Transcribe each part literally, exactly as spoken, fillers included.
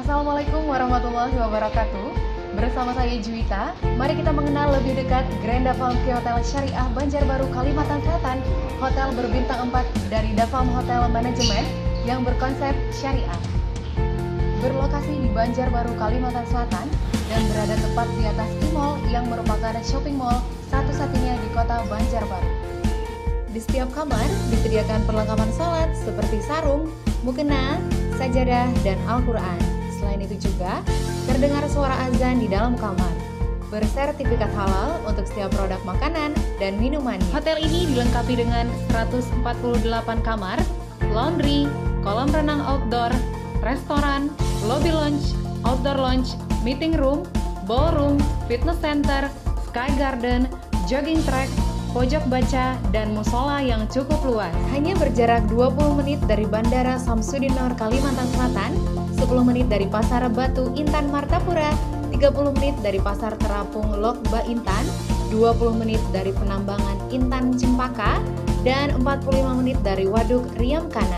Assalamualaikum warahmatullahi wabarakatuh. Bersama saya Juwita, mari kita mengenal lebih dekat Grand Davam Q Hotel Syariah Banjarbaru, Kalimantan Selatan. Hotel berbintang empat dari Davam Hotel Management yang berkonsep syariah. Berlokasi di Banjarbaru, Kalimantan Selatan dan berada tepat di atas E-Mall yang merupakan shopping mall satu-satunya di kota Banjarbaru. Di setiap kamar disediakan perlengkapan sholat seperti sarung, mukena, sajadah, dan Al-Quran. Selain itu juga terdengar suara azan di dalam kamar. Bersertifikat halal untuk setiap produk makanan dan minuman. Hotel ini dilengkapi dengan seratus empat puluh delapan kamar, laundry, kolam renang outdoor, restoran, lobby lounge, outdoor lounge, meeting room, ballroom, fitness center, sky garden, jogging track, pojok baca, dan musola yang cukup luas. Hanya berjarak dua puluh menit dari Bandara Samsudin Nor, Kalimantan Selatan, sepuluh menit dari Pasar Batu Intan Martapura, tiga puluh menit dari Pasar Terapung Lok Ba Intan, dua puluh menit dari Penambangan Intan Cempaka, dan empat puluh lima menit dari Waduk Riam Kanan.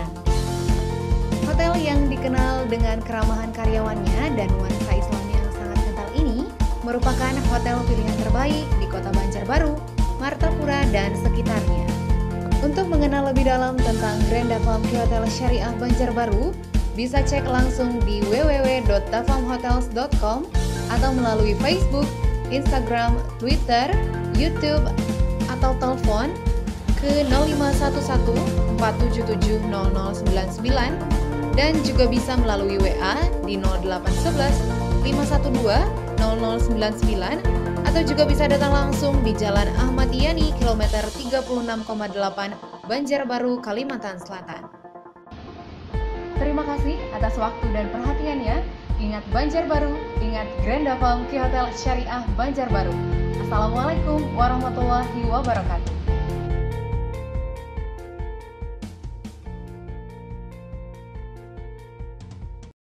Hotel yang dikenal dengan keramahan karyawannya dan nuansa Islam yang sangat kental ini merupakan hotel pilihan terbaik di kota Banjarbaru, Martapura, dan sekitarnya. Untuk mengenal lebih dalam tentang Grand Davam Q Hotel Syariah Banjarbaru, bisa cek langsung di w w w dot davam hotels dot com atau melalui Facebook, Instagram, Twitter, YouTube, atau telepon ke nol lima satu satu empat tujuh tujuh nol nol sembilan sembilan dan juga bisa melalui W A di nol delapan satu satu lima satu dua nol nol sembilan sembilan atau juga bisa datang langsung di Jalan Ahmad Yani kilometer tiga puluh enam koma delapan Banjarbaru, Kalimantan Selatan. Terima kasih atas waktu dan perhatiannya. Ingat Banjarbaru, ingat Grand Davam Q Hotel Syariah Banjarbaru. Assalamualaikum warahmatullahi wabarakatuh.